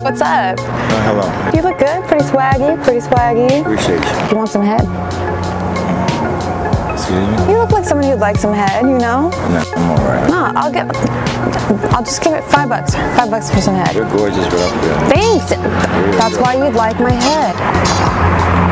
What's up? Hello. You look good. Pretty swaggy. Pretty swaggy. Appreciate you. You want some head? Excuse me? You look like someone who'd like some head, you know? No, I'm alright. No, I'll just give it $5. $5 for some head. You're gorgeous, but I'm good. Thanks. That's why you'd like my head.